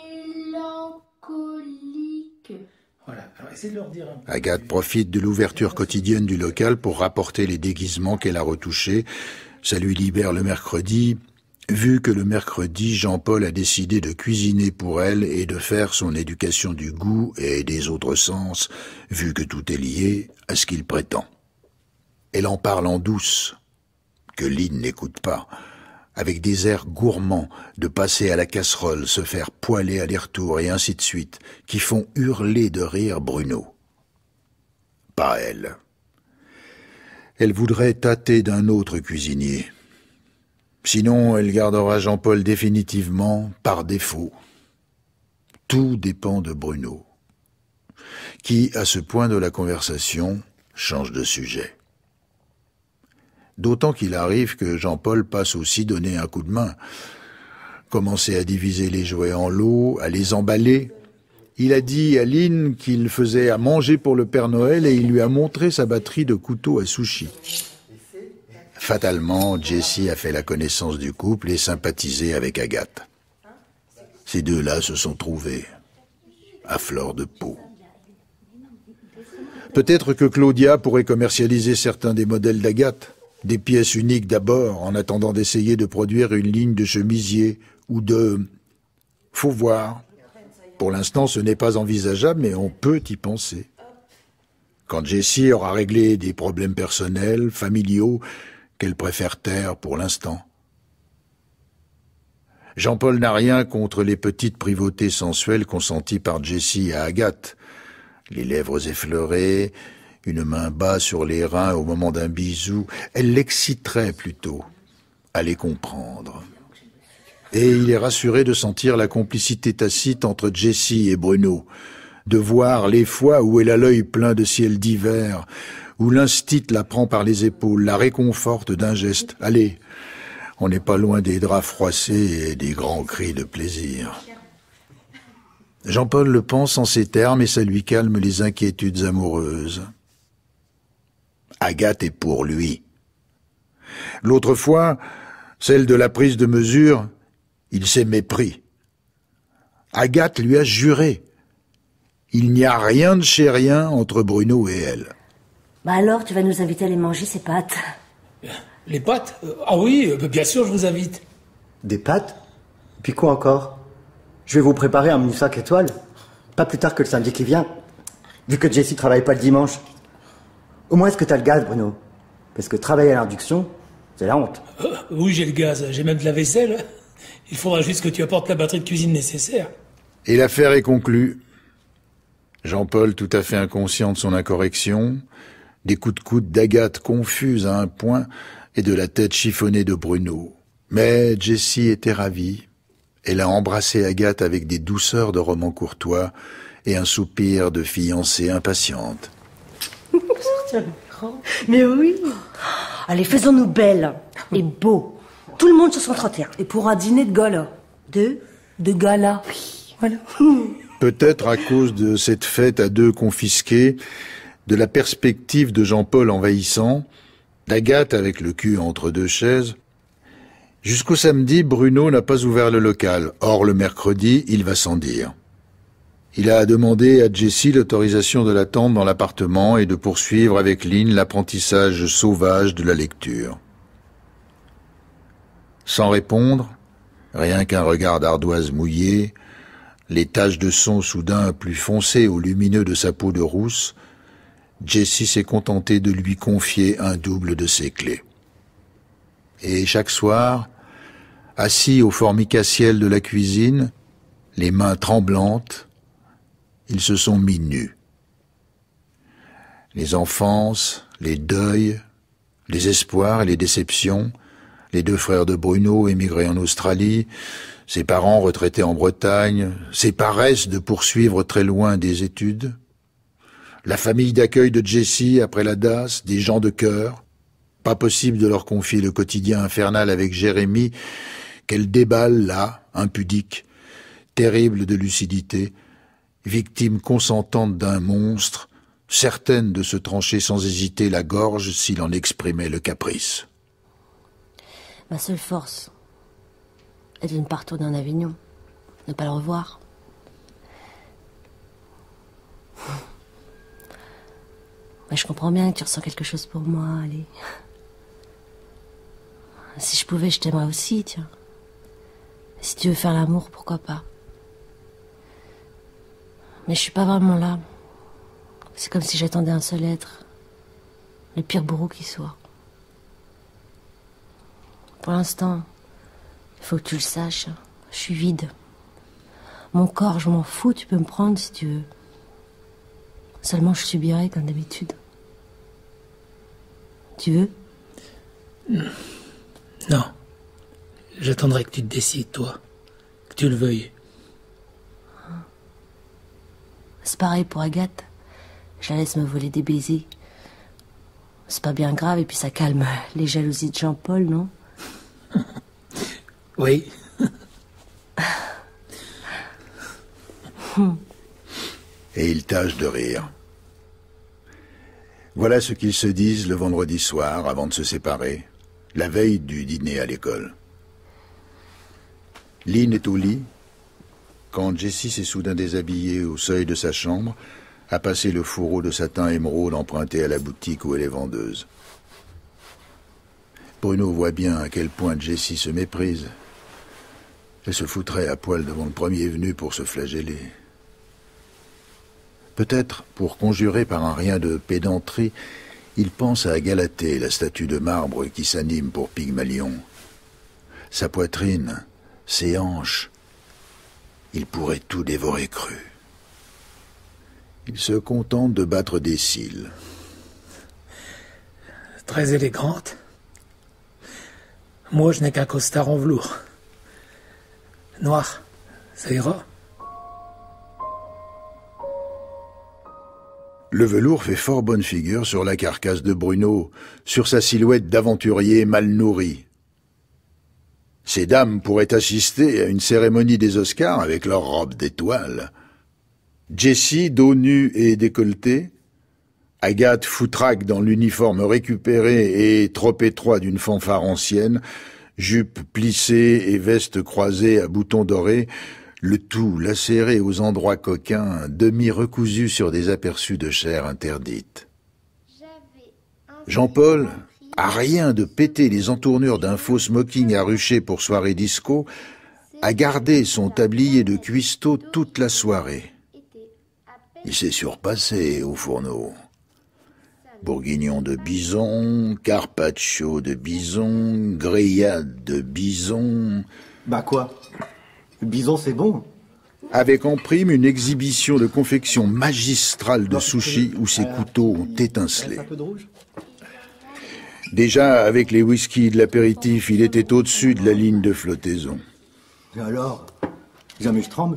Agathe profite de l'ouverture quotidienne du local pour rapporter les déguisements qu'elle a retouchés. Ça lui libère le mercredi, vu que le mercredi, Jean-Paul a décidé de cuisiner pour elle et de faire son éducation du goût et des autres sens, vu que tout est lié à ce qu'il prétend. Elle en parle en douce, que Lynn n'écoute pas, avec des airs gourmands de passer à la casserole, se faire poêler aller-retour et ainsi de suite, qui font hurler de rire Bruno. Pas elle. Elle voudrait tâter d'un autre cuisinier. Sinon, elle gardera Jean-Paul définitivement par défaut. Tout dépend de Bruno, qui, à ce point de la conversation, change de sujet. D'autant qu'il arrive que Jean-Paul passe aussi donner un coup de main. Commencer à diviser les jouets en lots, à les emballer. Il a dit à Lynn qu'il faisait à manger pour le Père Noël et il lui a montré sa batterie de couteaux à sushi. Fatalement, Jessie a fait la connaissance du couple et sympathisé avec Agathe. Ces deux-là se sont trouvés, à fleur de peau. Peut-être que Claudia pourrait commercialiser certains des modèles d'Agathe. Des pièces uniques d'abord, en attendant d'essayer de produire une ligne de chemisier ou de... Faut voir. Pour l'instant, ce n'est pas envisageable, mais on peut y penser. Quand Jessie aura réglé des problèmes personnels, familiaux, qu'elle préfère taire pour l'instant. Jean-Paul n'a rien contre les petites privautés sensuelles consenties par Jessie à Agathe. Les lèvres effleurées, une main bas sur les reins au moment d'un bisou, elle l'exciterait plutôt à les comprendre. Et il est rassuré de sentir la complicité tacite entre Jessie et Bruno, de voir les fois où elle a l'œil plein de ciel d'hiver, où l'instinct la prend par les épaules, la réconforte d'un geste. Allez, on n'est pas loin des draps froissés et des grands cris de plaisir. Jean-Paul le pense en ces termes et ça lui calme les inquiétudes amoureuses. Agathe est pour lui. L'autre fois, celle de la prise de mesure, il s'est mépris. Agathe lui a juré. Il n'y a rien de chez rien entre Bruno et elle. Bah alors, tu vas nous inviter à aller manger ces pâtes? Les pâtes? Ah oui, bien sûr, je vous invite. Des pâtes? Puis quoi encore? Je vais vous préparer un moussac étoile. Pas plus tard que le samedi qui vient. Vu que Jessie travaille pas le dimanche. Au moins, est-ce que t'as le gaz, Bruno? Parce que travailler à l'induction, c'est la honte. Oui, j'ai le gaz. J'ai même de la vaisselle. Il faudra juste que tu apportes la batterie de cuisine nécessaire. Et l'affaire est conclue. Jean-Paul, tout à fait inconscient de son incorrection, des coups de coude d'Agathe confuse à un point et de la tête chiffonnée de Bruno. Mais Jessie était ravie. Elle a embrassé Agathe avec des douceurs de roman courtois et un soupir de fiancée impatiente. Mais oui. Allez, faisons-nous belles et beaux. Tout le monde sur son 31. Et pour un dîner de gala. De gala. Oui, voilà. Peut-être à cause de cette fête à deux confisquée, de la perspective de Jean-Paul envahissant, d'Agathe avec le cul entre deux chaises. Jusqu'au samedi, Bruno n'a pas ouvert le local. Or, le mercredi, il va sans dire. Il a demandé à Jessie l'autorisation de l'attendre dans l'appartement et de poursuivre avec Lynn l'apprentissage sauvage de la lecture. Sans répondre, rien qu'un regard d'ardoise mouillée, les taches de son soudain plus foncées au lumineux de sa peau de rousse, Jessie s'est contentée de lui confier un double de ses clés. Et chaque soir, assis au formica-ciel de la cuisine, les mains tremblantes, ils se sont mis nus. Les enfances, les deuils, les espoirs et les déceptions, les deux frères de Bruno émigrés en Australie, ses parents retraités en Bretagne, ses paresses de poursuivre très loin des études, la famille d'accueil de Jessie après la DAS, des gens de cœur, Pas possible de leur confier le quotidien infernal avec Jérémie, qu'elle déballe là, impudique, terrible de lucidité, victime consentante d'un monstre, certaine de se trancher sans hésiter la gorge s'il en exprimait le caprice. Ma seule force est de ne pas retourner en Avignon, ne pas le revoir. Mais je comprends bien que tu ressens quelque chose pour moi, allez. Si je pouvais, je t'aimerais aussi, tiens. Si tu veux faire l'amour, pourquoi pas. Mais je suis pas vraiment là. C'est comme si j'attendais un seul être. Le pire bourreau qui soit. Pour l'instant, il faut que tu le saches. Je suis vide. Mon corps, je m'en fous, tu peux me prendre si tu veux. Seulement, je subirai comme d'habitude. Tu veux? Non. J'attendrai que tu te décides, toi. Que tu le veuilles. C'est pareil pour Agathe. Je la laisse me voler des baisers. C'est pas bien grave et puis ça calme les jalousies de Jean-Paul, non? Oui. Et ils tâchent de rire. Voilà ce qu'ils se disent le vendredi soir avant de se séparer, la veille du dîner à l'école. Lynn est au lit, quand Jessie s'est soudain déshabillée au seuil de sa chambre, a passé le fourreau de satin émeraude emprunté à la boutique où elle est vendeuse. Bruno voit bien à quel point Jessie se méprise. Elle se foutrait à poil devant le premier venu pour se flageller. Peut-être, pour conjurer par un rien de pédanterie, il pense à Galatée, la statue de marbre qui s'anime pour Pygmalion. Sa poitrine, ses hanches, il pourrait tout dévorer cru. Il se contente de battre des cils. Très élégante. Moi, je n'ai qu'un costard en velours. Noir, ça ira? Le velours fait fort bonne figure sur la carcasse de Bruno, sur sa silhouette d'aventurier mal nourri. Ces dames pourraient assister à une cérémonie des Oscars avec leurs robes d'étoiles. Jessie, dos nu et décolleté, Agathe foutraque dans l'uniforme récupéré et trop étroit d'une fanfare ancienne, jupe plissée et veste croisée à boutons dorés, le tout lacéré aux endroits coquins, demi-recousu sur des aperçus de chair interdite. Jean-Paul, à rien de péter les entournures d'un faux smoking à rucher pour soirée disco, a gardé son tablier de cuistot toute la soirée. Il s'est surpassé au fourneau. Bourguignon de bison, carpaccio de bison, grillade de bison... Bah quoi? Le bison, c'est bon. Avec en prime une exhibition de confection magistrale de sushis où ses couteaux ont étincelé. Déjà, avec les whiskies de l'apéritif, il était au-dessus de la ligne de flottaison. Et alors? Jamais je tremble.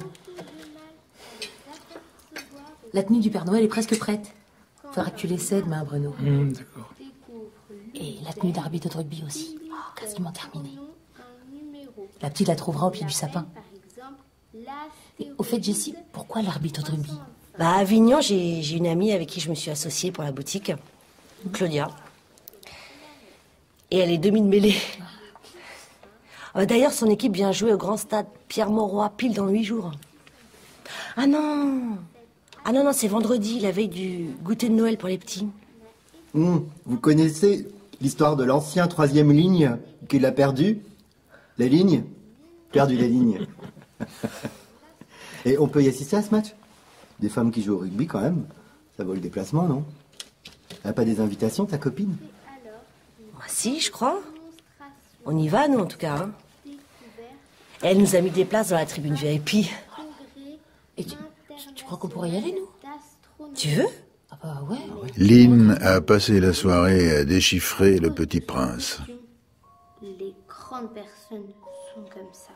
La tenue du Père Noël est presque prête. Faudra que tu l'essaies demain, Bruno. D'accord. Et la tenue d'arbitre de rugby aussi. Oh, quasiment terminée. La petite la trouvera au pied du sapin. Et au fait, Jessie, pourquoi l'arbitre de rugby? Bah, à Avignon, j'ai une amie avec qui je me suis associée pour la boutique, Claudia. Et elle est demi de mêlée. D'ailleurs, son équipe vient jouer au grand stade Pierre-Mauroy, pile dans 8 jours. Ah non, c'est vendredi, la veille du goûter de Noël pour les petits. Vous connaissez l'histoire de l'ancien 3e ligne qui l'a perdu? La ligne? Perdu la ligne. Et on peut y assister à ce match? Des femmes qui jouent au rugby quand même, ça vaut le déplacement, non? Elle n'a pas des invitations, ta copine? Si, je crois. On y va, nous, en tout cas. Hein. Elle nous a mis des places dans la tribune VIP. Et tu crois qu'on pourrait y aller, nous? Tu veux? Ah bah ouais. Lynn a passé la soirée à déchiffrer Le Petit Prince. Les grandes personnes sont comme ça.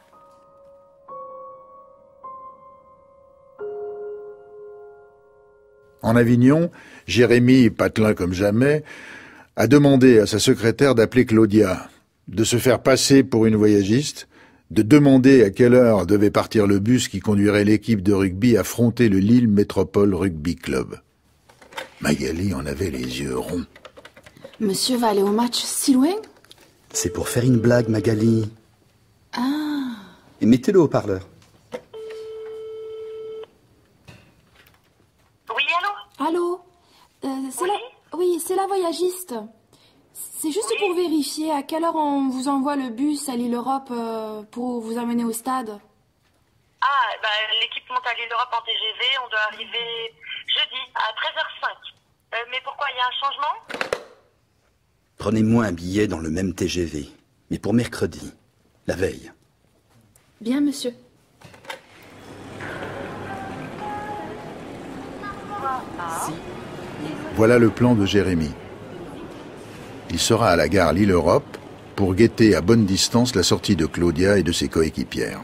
En Avignon, Jérémie, patelin comme jamais, a demandé à sa secrétaire d'appeler Claudia, de se faire passer pour une voyagiste, de demander à quelle heure devait partir le bus qui conduirait l'équipe de rugby affronter le Lille Métropole Rugby Club. Magali en avait les yeux ronds. Monsieur va aller au match si loin? C'est pour faire une blague, Magali. Ah. Et mettez-le au haut-parleur. Oui, allô? Allô? Oui, c'est la voyagiste. C'est juste pour vérifier à quelle heure on vous envoie le bus à Lille Europe pour vous amener au stade. Ah, l'équipe monte à Lille Europe en TGV, on doit arriver jeudi à 13h05. Mais pourquoi, il y a un changement? Prenez-moi un billet dans le même TGV, mais pour mercredi, la veille. Bien, monsieur. Voilà le plan de Jérémy. Il sera à la gare Lille Europe pour guetter à bonne distance la sortie de Claudia et de ses coéquipières.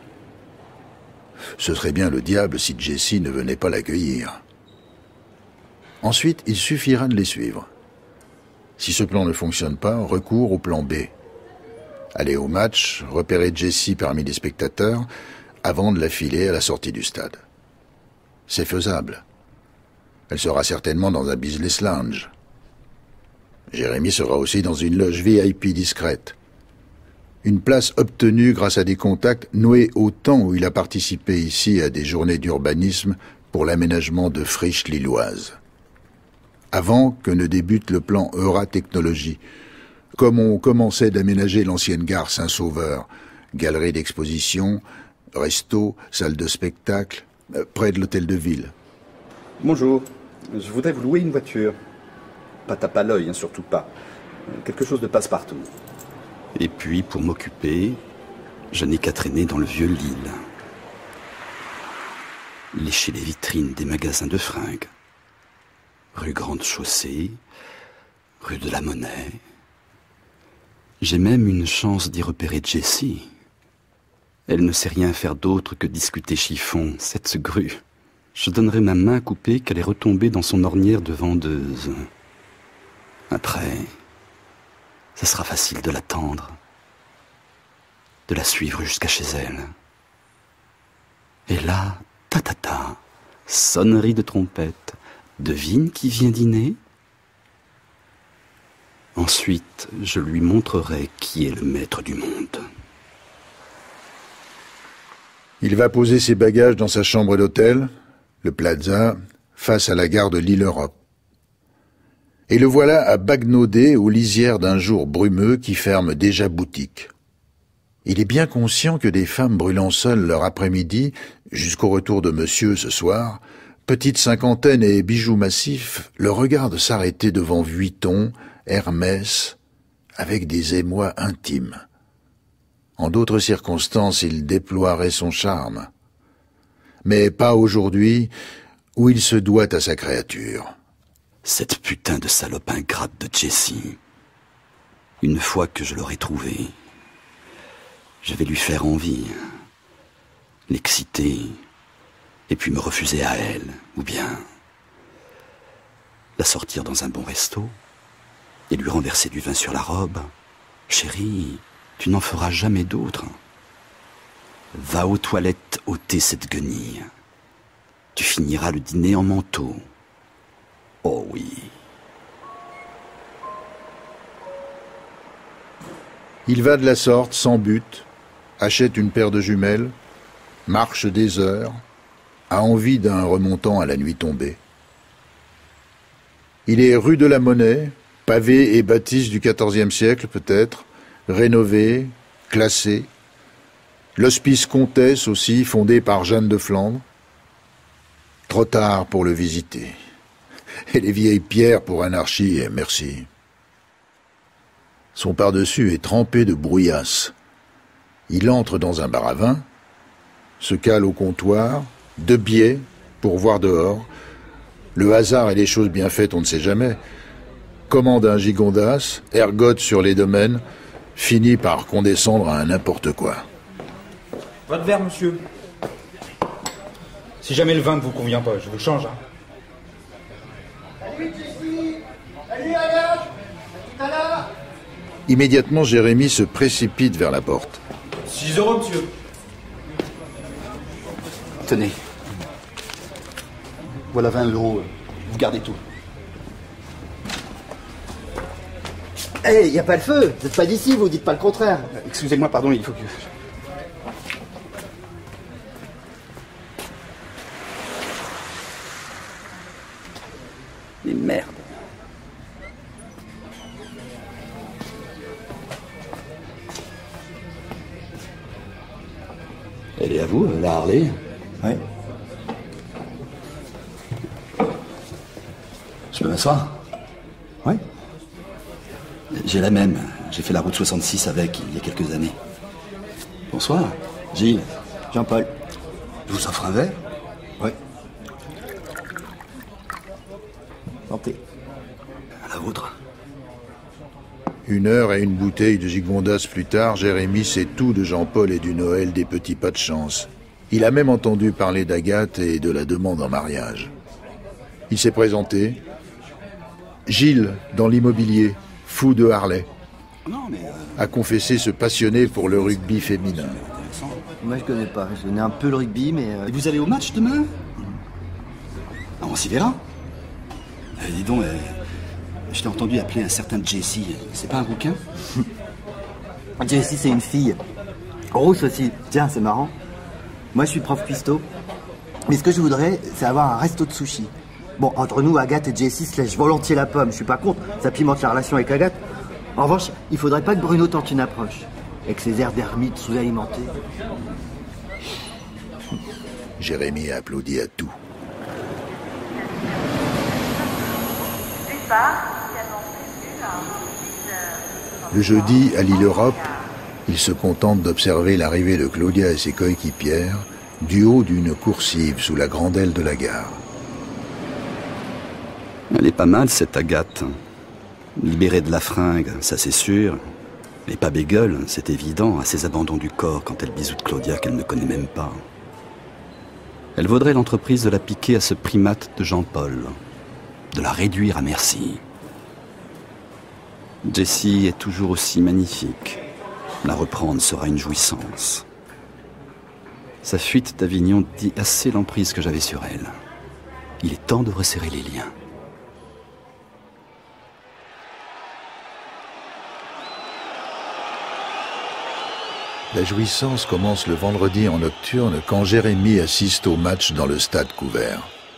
Ce serait bien le diable si Jessie ne venait pas l'accueillir. Ensuite, il suffira de les suivre. Si ce plan ne fonctionne pas, recours au plan B. Aller au match, repérer Jessie parmi les spectateurs, avant de la filer à la sortie du stade. C'est faisable. Elle sera certainement dans un business lounge. Jérémy sera aussi dans une loge VIP discrète. Une place obtenue grâce à des contacts noués au temps où il a participé ici à des journées d'urbanisme pour l'aménagement de friches lilloises. Avant que ne débute le plan Euratechnologie, comme on commençait d'aménager l'ancienne gare Saint-Sauveur, galerie d'exposition, resto, salle de spectacle, près de l'hôtel de ville. Bonjour, je voudrais vous louer une voiture. Pas tape à l'œil, surtout pas. Quelque chose de passe-partout. Et puis, pour m'occuper, je n'ai qu'à traîner dans le vieux Lille. Lécher les vitrines des magasins de fringues. Rue Grande Chaussée, rue de la Monnaie. J'ai même une chance d'y repérer Jessie. Elle ne sait rien faire d'autre que discuter chiffon, cette grue. Je donnerai ma main coupée qu'elle est retombée dans son ornière de vendeuse. Après, ce sera facile de l'attendre, de la suivre jusqu'à chez elle. Et là, ta-ta-ta, sonnerie de trompette. Devine qui vient dîner? Ensuite, je lui montrerai qui est le maître du monde. Il va poser ses bagages dans sa chambre d'hôtel, le Plaza, face à la gare de Lille Europe. Et le voilà à bagnoder aux lisières d'un jour brumeux qui ferme déjà boutique. Il est bien conscient que des femmes brûlant seules leur après-midi, jusqu'au retour de monsieur ce soir, petite cinquantaine et bijoux massifs, le regardent s'arrêter devant Vuitton, Hermès, avec des émois intimes. En d'autres circonstances, il déploierait son charme. Mais pas aujourd'hui, où il se doit à sa créature. Cette putain de salope ingrate de Jessie. Une fois que je l'aurai trouvée, je vais lui faire envie, l'exciter, et puis me refuser à elle, ou bien la sortir dans un bon resto, et lui renverser du vin sur la robe. Chérie, tu n'en feras jamais d'autre. Va aux toilettes ôter cette guenille. Tu finiras le dîner en manteau. Oh oui. Il va de la sorte, sans but, achète une paire de jumelles, marche des heures, a envie d'un remontant à la nuit tombée. Il est rue de la Monnaie, pavé et bâtisse du XIVe siècle peut-être, rénové, classé. L'hospice Comtesse aussi, fondé par Jeanne de Flandre. Trop tard pour le visiter. Et les vieilles pierres pour anarchie, merci. Son pardessus est trempé de brouillasse. Il entre dans un bar à vin, se cale au comptoir, de biais pour voir dehors. Le hasard et les choses bien faites, on ne sait jamais. Commande un gigondas, ergote sur les domaines, finit par condescendre à un n'importe quoi. Votre verre, monsieur. Si jamais le vin ne vous convient pas, je vous le change. Salut Jessie. Salut Alain. Immédiatement, Jérémy se précipite vers la porte. 6 €, monsieur. Tenez. Voilà 20 €. Vous gardez tout. Hé, y a pas le feu. Vous êtes pas d'ici, vous dites pas le contraire. Excusez-moi, pardon, il faut que... Mais merde. Elle est à vous, la Harley? Ouais. Je peux m'asseoir? Ouais. J'ai la même. J'ai fait la route 66 avec, il y a quelques années. Bonsoir. Gilles. Jean-Paul. Je vous offre un verre? Ouais. Santé. À la vôtre. 1 heure et une bouteille de Gigondas plus tard, Jérémy sait tout de Jean-Paul et du Noël des petits pas de chance. Il a même entendu parler d'Agathe et de la demande en mariage. Il s'est présenté. Gilles, dans l'immobilier, fou de Harley, a confessé se passionner pour le rugby féminin. Moi, je connais pas. Je connais un peu le rugby, mais... Et vous allez au match demain? Ah, on s'y verra. Dis donc, je t'ai entendu appeler un certain Jessie. C'est pas un bouquin? Jessie, c'est une fille. Rousse aussi. Tiens, c'est marrant. Moi, je suis prof cuistot. Mais ce que je voudrais, c'est avoir un resto de sushi. Bon, entre nous, Agathe et Jessie se lèchent volontiers la pomme. Je suis pas contre. Ça pimente la relation avec Agathe. En revanche, il faudrait pas que Bruno tente une approche. Avec ses airs d'ermite sous-alimenté. Jérémy a applaudi à tout. Le jeudi, à l'île Europe, il se contente d'observer l'arrivée de Claudia et ses coéquipières du haut d'une coursive sous la grande aile de la gare. Elle est pas mal, cette Agathe. Libérée de la fringue, ça c'est sûr. Mais pas bégueule, c'est évident, à ses abandons du corps quand elle bisoute Claudia qu'elle ne connaît même pas. Elle vaudrait l'entreprise de la piquer à ce primate de Jean-Paul, de la réduire à merci. Jessie est toujours aussi magnifique. La reprendre sera une jouissance. Sa fuite d'Avignon dit assez l'emprise que j'avais sur elle. Il est temps de resserrer les liens. La jouissance commence le vendredi en nocturne quand Jérémy assiste au match dans le stade couvert.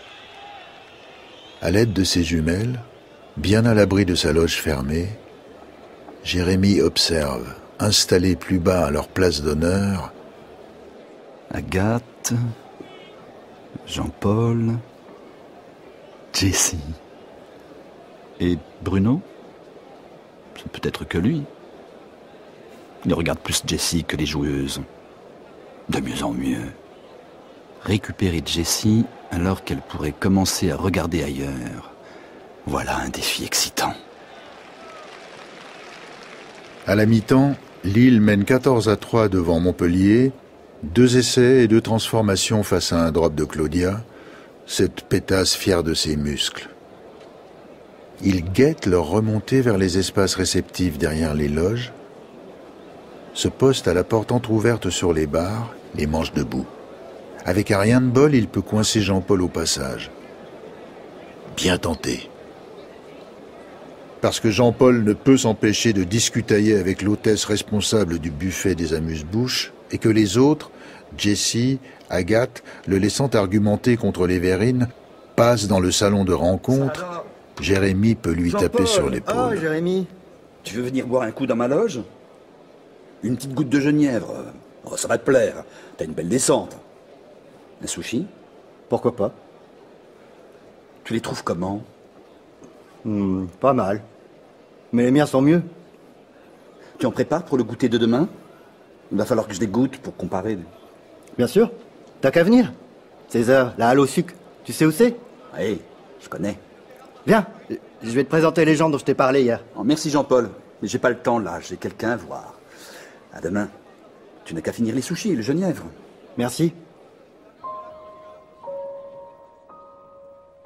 À l'aide de ses jumelles, bien à l'abri de sa loge fermée, Jérémy observe, installés plus bas à leur place d'honneur, Agathe, Jean-Paul, Jessie. Et Bruno? C'est peut-être que lui. Il regarde plus Jessie que les joueuses. De mieux en mieux. Récupérer Jessie alors qu'elle pourrait commencer à regarder ailleurs. Voilà un défi excitant. À la mi-temps, Lille mène 14-3 devant Montpellier, 2 essais et 2 transformations face à un drop de Claudia, cette pétasse fière de ses muscles. Ils guettent leur remontée vers les espaces réceptifs derrière les loges, se postent à la porte entr'ouverte sur les barres, les manches debout. Avec un rien de bol, il peut coincer Jean-Paul au passage. Bien tenté. Parce que Jean-Paul ne peut s'empêcher de discutailler avec l'hôtesse responsable du buffet des amuse-bouches et que les autres, Jessie, Agathe, le laissant argumenter contre les verrines, passent dans le salon de rencontre, Jérémy peut lui taper sur l'épaule. Oh, Jérémy. Tu veux venir boire un coup dans ma loge? Une petite goutte de genièvre. Oh, ça va te plaire. T'as une belle descente. Un sushi? Pourquoi pas? Tu les trouves comment? Pas mal. Mais les miens sont mieux. Tu en prépares pour le goûter de demain? Il va falloir que je les goûte pour comparer. Bien sûr. T'as qu'à venir. César, la halle au sucre. Tu sais où c'est? Oui, je connais. Viens, je vais te présenter les gens dont je t'ai parlé hier. Oh, merci Jean-Paul, mais j'ai pas le temps là, j'ai quelqu'un à voir. À demain. Tu n'as qu'à finir les sushis et le genièvre. Merci.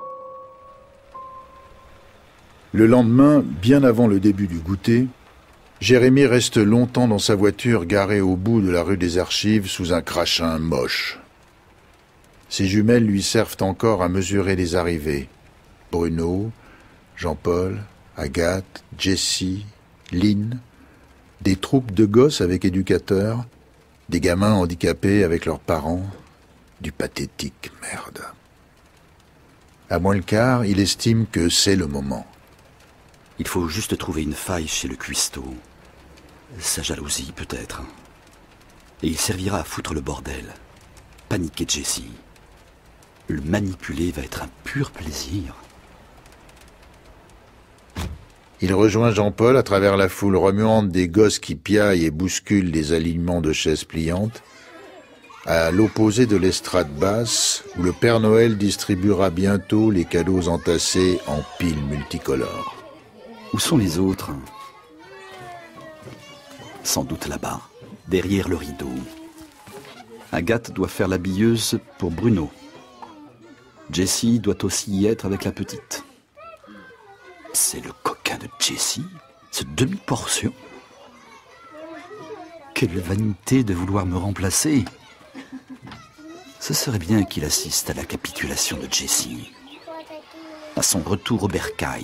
Le lendemain, bien avant le début du goûter, Jérémie reste longtemps dans sa voiture garée au bout de la rue des Archives sous un crachin moche. Ses jumelles lui servent encore à mesurer les arrivées. Bruno, Jean-Paul, Agathe, Jessie, Lynn, des troupes de gosses avec éducateurs, des gamins handicapés avec leurs parents, du pathétique, merde. À moins le quart, il estime que c'est le moment. Il faut juste trouver une faille chez le cuistot. Sa jalousie, peut-être. Et il servira à foutre le bordel. Paniquer Jessie. Le manipuler va être un pur plaisir. Il rejoint Jean-Paul à travers la foule remuante des gosses qui piaillent et bousculent des alignements de chaises pliantes, à l'opposé de l'estrade basse, où le Père Noël distribuera bientôt les cadeaux entassés en piles multicolores. Où sont les autres? Sans doute là-bas, derrière le rideau. Agathe doit faire l'habilleuse pour Bruno. Jessie doit aussi y être avec la petite. C'est le coquin de Jessie, ce demi-portion. Quelle vanité de vouloir me remplacer. Ce serait bien qu'il assiste à la capitulation de Jessie, à son retour au bercail.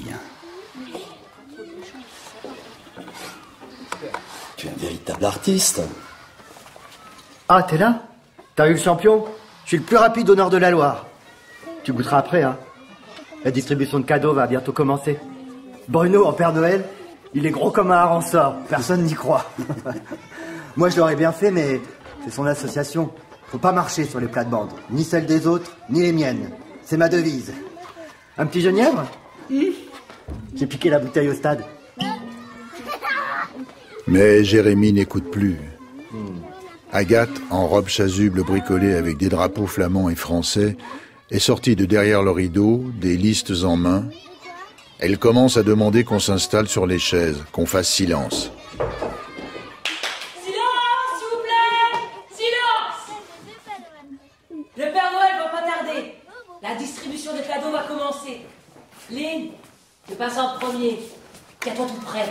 Tu es un véritable artiste. Ah, t'es là? T'as eu le champion? Je suis le plus rapide au nord de la Loire. Tu goûteras après, hein. La distribution de cadeaux va bientôt commencer. Bruno, en Père Noël, il est gros comme un hareng-sort. Personne n'y croit. Moi, je l'aurais bien fait, mais c'est son association. Faut pas marcher sur les plates-bandes. Ni celles des autres, ni les miennes. C'est ma devise. Un petit genièvre? J'ai piqué la bouteille au stade. Mais Jérémie n'écoute plus. Agathe, en robe chasuble bricolée avec des drapeaux flamands et français, est sortie de derrière le rideau, des listes en main. Elle commence à demander qu'on s'installe sur les chaises, qu'on fasse silence. Silence, s'il vous plaît! Silence! Le Père Noël va pas tarder. La distribution des cadeaux va commencer. Lynn, tu passes en premier. Tiens-toi tout près.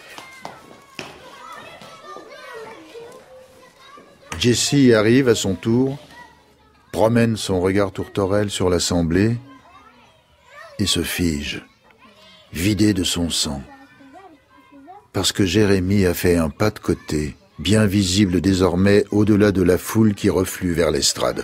Jessie arrive à son tour, promène son regard tourterelle sur l'assemblée et se fige, vidée de son sang. Parce que Jérémie a fait un pas de côté, bien visible désormais au-delà de la foule qui reflue vers l'estrade.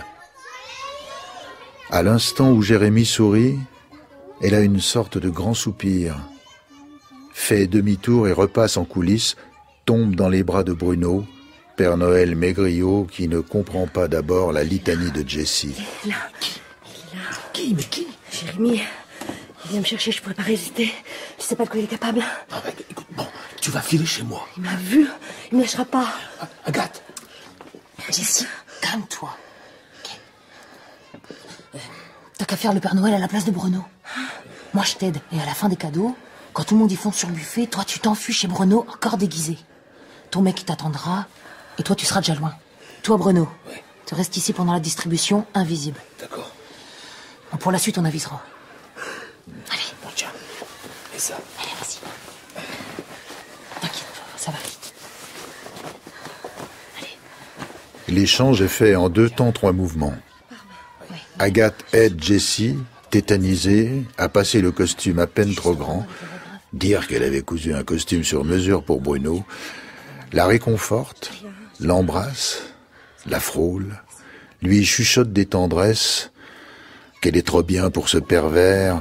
À l'instant où Jérémie sourit, elle a une sorte de grand soupir, fait demi-tour et repasse en coulisses, tombe dans les bras de Bruno, Père Noël maigriot qui ne comprend pas d'abord la litanie de Jessie. Il est là. Qui? Mais qui? Jérémie. Il vient me chercher, je pourrais pas résister. Je sais pas de quoi il est capable. Ah bah, écoute, bon, tu vas filer chez moi. Il m'a vu. Il me lâchera pas. Agathe. Jessie, calme-toi. T'as qu'à faire le Père Noël à la place de Bruno. Moi, je t'aide. Et à la fin des cadeaux, quand tout le monde y fonce sur le buffet, toi, tu t'enfuis chez Bruno, encore déguisé. Ton mec, il t'attendra. Et toi, tu seras déjà loin. Toi, Bruno, tu restes ici pendant la distribution, invisible. D'accord. Bon, pour la suite, on avisera. Allez. Bon, tiens. Et ça. Allez, vas-y. T'inquiète, ça va vite. L'échange est fait en 2 temps 3 mouvements. Agathe aide Jessie, tétanisée, à passer le costume à peine trop grand, dire qu'elle avait cousu un costume sur mesure pour Bruno, la réconforte, l'embrasse, la frôle, lui chuchote des tendresses, qu'elle est trop bien pour ce pervers.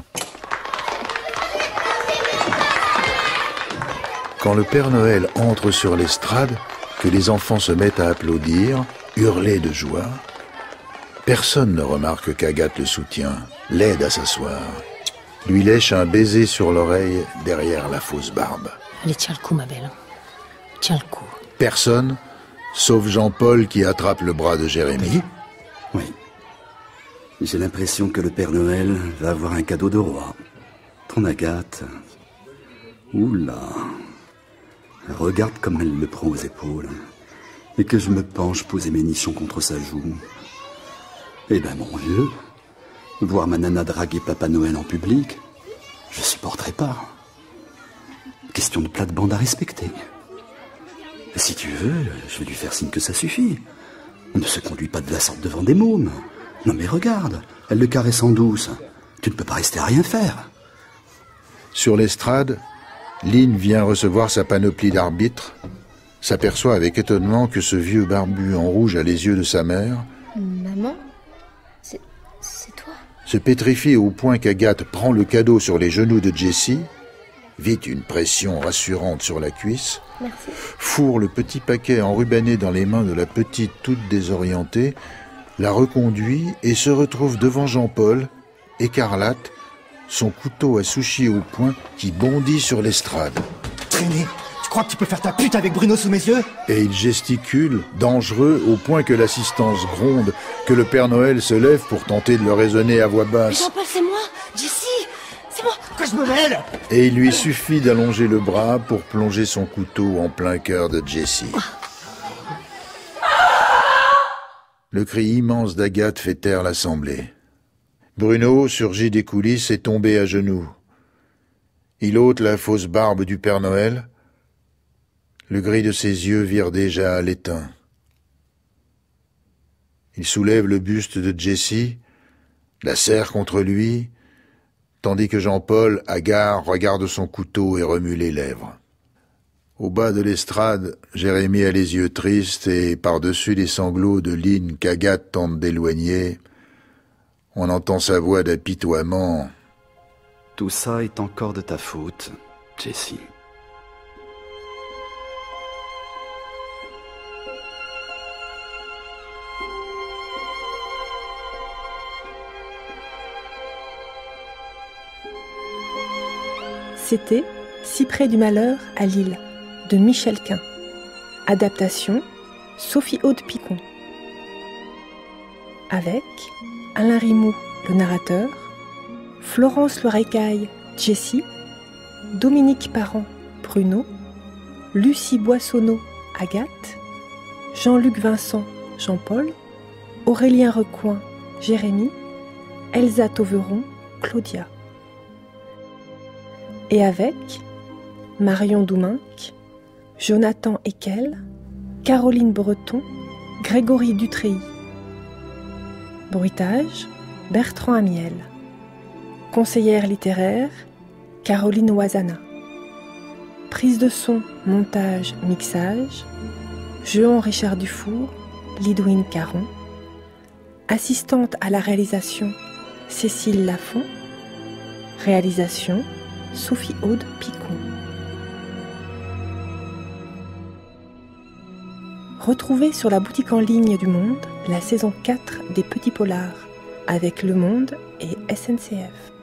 Quand le Père Noël entre sur l'estrade, que les enfants se mettent à applaudir, hurler de joie, personne ne remarque qu'Agathe le soutient, l'aide à s'asseoir, lui lèche un baiser sur l'oreille derrière la fausse barbe. Allez, tiens le coup, ma belle. Tiens le coup. Personne, sauf Jean-Paul qui attrape le bras de Jérémie. Oui. J'ai l'impression que le Père Noël va avoir un cadeau de roi. Ton Agathe. Oula. Regarde comme elle le prend aux épaules. Et que je me penche poser mes nichons contre sa joue. Eh ben mon vieux, voir ma nana draguer Papa Noël en public, je supporterai pas. Question de plate-bande à respecter. Si tu veux, je vais lui faire signe que ça suffit. On ne se conduit pas de la sorte devant des mômes. Non mais regarde, elle le caresse en douce. Tu ne peux pas rester à rien faire. Sur l'estrade, Lynn vient recevoir sa panoplie d'arbitre, s'aperçoit avec étonnement que ce vieux barbu en rouge a les yeux de sa mère. Maman, c'est toi. Se pétrifie au point qu'Agathe prend le cadeau sur les genoux de Jessie, vite une pression rassurante sur la cuisse, Merci. fourre le petit paquet enrubanné dans les mains de la petite toute désorientée, la reconduit et se retrouve devant Jean-Paul, écarlate, son couteau à sushi au poing qui bondit sur l'estrade. Traîné, tu crois que tu peux faire ta pute avec Bruno sous mes yeux? Et il gesticule, dangereux, au point que l'assistance gronde, que le Père Noël se lève pour tenter de le raisonner à voix basse. Jean-Paul, c'est moi, Jessie, c'est moi. Que je me mêle! Et il lui suffit d'allonger le bras pour plonger son couteau en plein cœur de Jessie. Le cri immense d'Agathe fait taire l'assemblée. Bruno, surgi des coulisses, est tombé à genoux. Il ôte la fausse barbe du Père Noël. Le gris de ses yeux vire déjà à l'étain. Il soulève le buste de Jessie, la serre contre lui, tandis que Jean-Paul, hagard, regarde son couteau et remue les lèvres. Au bas de l'estrade, Jérémie a les yeux tristes et, par-dessus les sanglots de Lynn qu'Agathe tente d'éloigner, on entend sa voix d'apitoiement. Tout ça est encore de ta faute, Jessie. C'était Si près du malheur à Lille, de Michel Quint. Adaptation, Sophie Aude Picon. Avec Alain Rimoux, le narrateur, Florence Lorecaille, Jessie, Dominique Parent, Bruno, Lucie Boissonneau, Agathe, Jean-Luc Vincent, Jean-Paul, Aurélien Recoing, Jérémie, Elsa Tauveron, Claudia. Et avec Marion Douminc, Jonathan Ekel, Caroline Breton, Grégory Dutréy. Bruitage, Bertrand Amiel. Conseillère littéraire, Caroline Oisana. Prise de son, montage, mixage, Jehan Richard Dufour, Lidwine Caron. Assistante à la réalisation, Cécile Lafont. Réalisation, Sophie Aude Picon. Retrouvez sur la boutique en ligne du Monde la saison 4 des Petits Polars avec Le Monde et SNCF.